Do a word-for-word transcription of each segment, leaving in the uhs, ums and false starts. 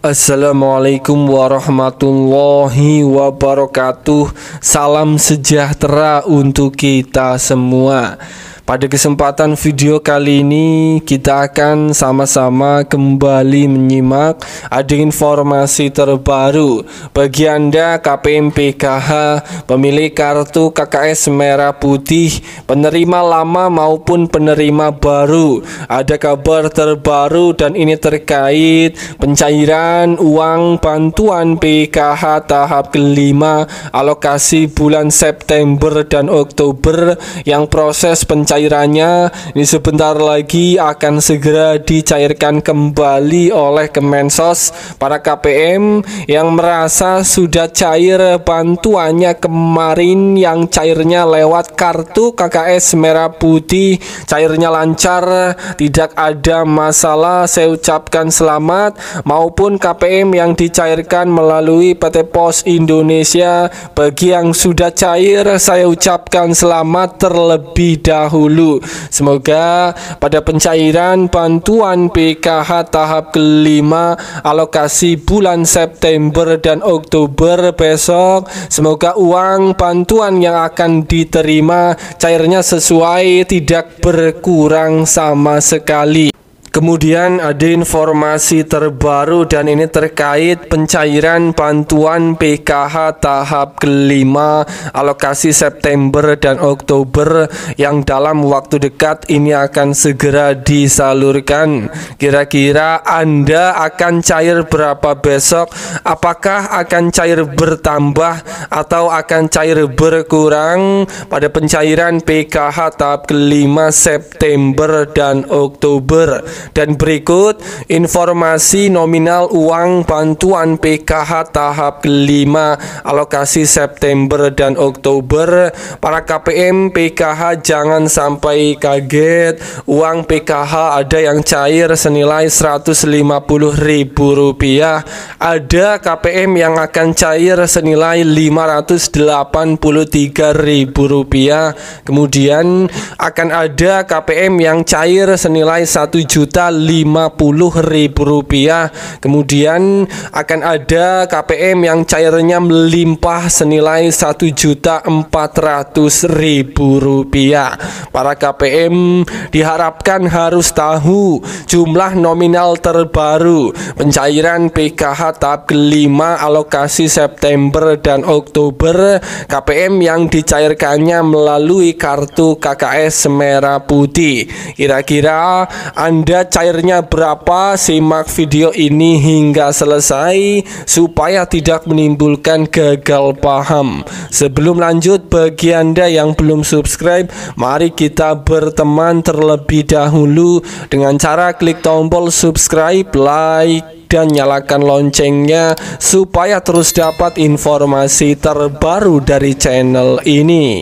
Assalamualaikum warahmatullahi wabarakatuh. Salam sejahtera untuk kita semua. Pada kesempatan video kali ini kita akan sama-sama kembali menyimak ada informasi terbaru bagi Anda K P M P K H, pemilik kartu K K S merah putih, penerima lama maupun penerima baru. Ada kabar terbaru dan ini terkait pencairan uang bantuan P K H tahap kelima alokasi bulan September dan Oktober yang proses pencairan Cairannya ini sebentar lagi akan segera dicairkan kembali oleh Kemensos. Para K P M yang merasa sudah cair bantuannya kemarin yang cairnya lewat kartu K K S merah putih, cairnya lancar, tidak ada masalah, saya ucapkan selamat. Maupun K P M yang dicairkan melalui P T Pos Indonesia, bagi yang sudah cair saya ucapkan selamat terlebih dahulu. Semoga pada pencairan bantuan P K H tahap kelima alokasi bulan September dan Oktober besok, semoga uang bantuan yang akan diterima cairnya sesuai, tidak berkurang sama sekali. Kemudian ada informasi terbaru dan ini terkait pencairan bantuan P K H tahap kelima alokasi September dan Oktober yang dalam waktu dekat ini akan segera disalurkan. Kira-kira Anda akan cair berapa besok? Apakah akan cair bertambah atau akan cair berkurang pada pencairan P K H tahap kelima September dan Oktober? Dan berikut informasi nominal uang bantuan P K H tahap kelima alokasi September dan Oktober. Para K P M P K H jangan sampai kaget, uang P K H ada yang cair senilai seratus lima puluh ribu rupiah, ada K P M yang akan cair senilai lima ratus delapan puluh tiga ribu rupiah, kemudian akan ada K P M yang cair senilai satu juta lima puluh ribu rupiah, kemudian akan ada K P M yang cairnya melimpah senilai satu juta empat ratus ribu rupiah. Para K P M diharapkan harus tahu jumlah nominal terbaru pencairan P K H tahap kelima alokasi September dan Oktober K P M yang dicairkannya melalui kartu K K S merah putih. Kira-kira Anda cairnya berapa? Simak video ini hingga selesai supaya tidak menimbulkan gagal paham. Sebelum lanjut, bagi Anda yang belum subscribe, mari kita berteman terlebih dahulu dengan cara klik tombol subscribe, like, dan nyalakan loncengnya supaya terus dapat informasi terbaru dari channel ini.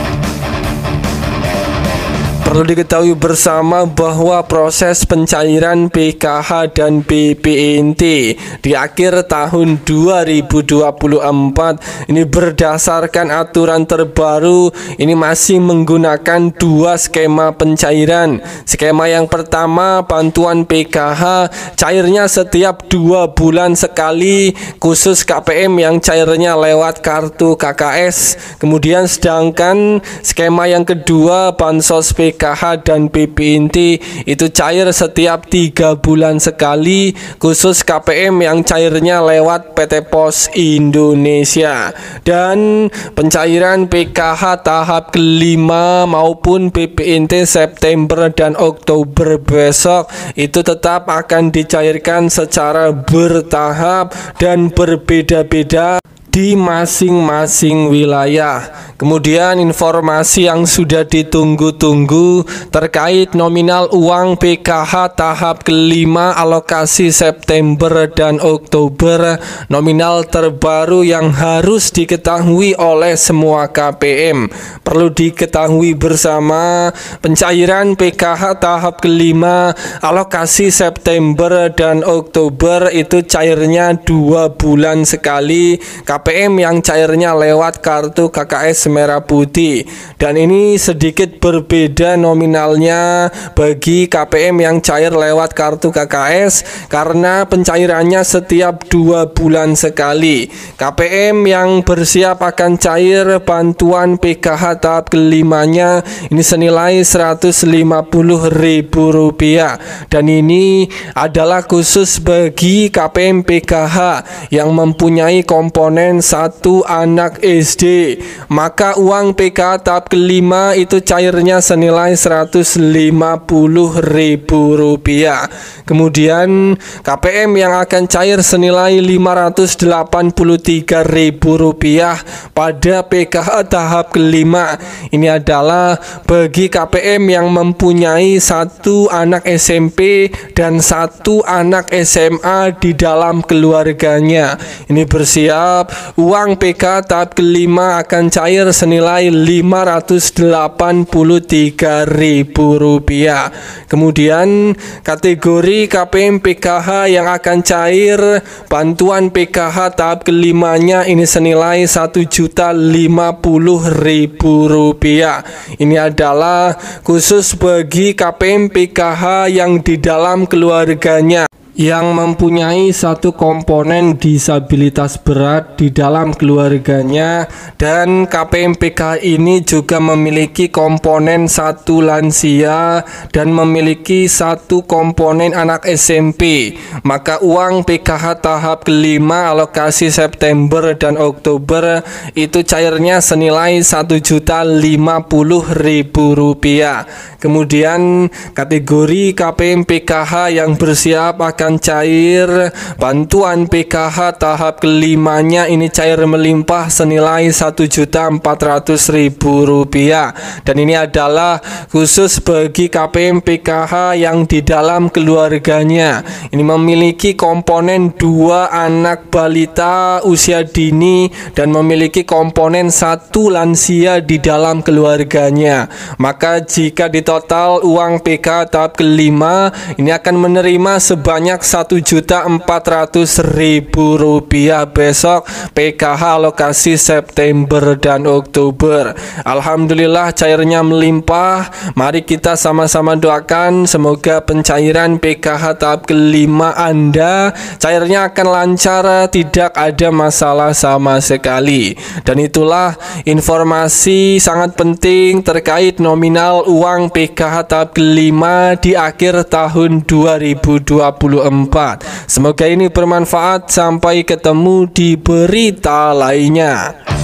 Perlu diketahui bersama bahwa proses pencairan P K H dan B P N T di akhir tahun dua ribu dua puluh empat ini berdasarkan aturan terbaru ini masih menggunakan dua skema pencairan. Skema yang pertama, bantuan P K H cairnya setiap dua bulan sekali khusus K P M yang cairnya lewat kartu K K S. Kemudian sedangkan skema yang kedua, bansos P K H dan B P N T itu cair setiap tiga bulan sekali khusus K P M yang cairnya lewat P T Pos Indonesia. Dan pencairan P K H tahap kelima maupun B P N T September dan Oktober besok itu tetap akan dicairkan secara bertahap dan berbeda-beda di masing-masing wilayah. Kemudian informasi yang sudah ditunggu-tunggu terkait nominal uang P K H tahap kelima alokasi September dan Oktober, nominal terbaru yang harus diketahui oleh semua K P M. Perlu diketahui bersama, pencairan P K H tahap kelima alokasi September dan Oktober itu cairnya dua bulan sekali. K P P M yang cairnya lewat kartu K K S merah putih. Dan ini sedikit berbeda nominalnya bagi K P M yang cair lewat kartu K K S karena pencairannya setiap dua bulan sekali. K P M yang bersiap akan cair bantuan P K H tahap kelimanya ini senilai seratus lima puluh ribu rupiah, dan ini adalah khusus bagi K P M P K H yang mempunyai komponen satu anak S D. Maka uang P K H tahap kelima itu cairnya senilai seratus lima puluh ribu rupiah. Kemudian K P M yang akan cair senilai lima ratus delapan puluh tiga ribu rupiah pada P K H tahap kelima. Ini adalah bagi K P M yang mempunyai satu anak S M P dan satu anak S M A di dalam keluarganya. Ini bersiap uang P K H tahap kelima akan cair senilai lima ratus delapan puluh tiga ribu rupiah. Kemudian kategori K P M P K H yang akan cair bantuan P K H tahap kelimanya ini senilai satu juta lima puluh ribu rupiah. Ini adalah khusus bagi K P M P K H yang di dalam keluarganya yang mempunyai satu komponen disabilitas berat di dalam keluarganya, dan K P M P K H ini juga memiliki komponen satu lansia dan memiliki satu komponen anak S M P. Maka uang P K H tahap kelima alokasi September dan Oktober itu cairnya senilai satu juta lima puluh ribu rupiah. Kemudian kategori K P M P K H yang bersiap akan cair bantuan P K H tahap kelimanya ini cair melimpah senilai satu juta empat ratus ribu rupiah, dan ini adalah khusus bagi K P M P K H yang di dalam keluarganya ini memiliki komponen dua anak balita usia dini dan memiliki komponen satu lansia di dalam keluarganya. Maka jika di total uang P K H tahap kelima ini akan menerima sebanyak satu juta empat ratus ribu rupiah besok P K H alokasi September dan Oktober. Alhamdulillah cairnya melimpah. Mari kita sama-sama doakan semoga pencairan P K H tahap kelima Anda cairnya akan lancar, tidak ada masalah sama sekali. Dan itulah informasi sangat penting terkait nominal uang P K H tahap kelima di akhir tahun dua ribu dua puluh empat. Semoga ini bermanfaat. Sampai ketemu di berita lainnya.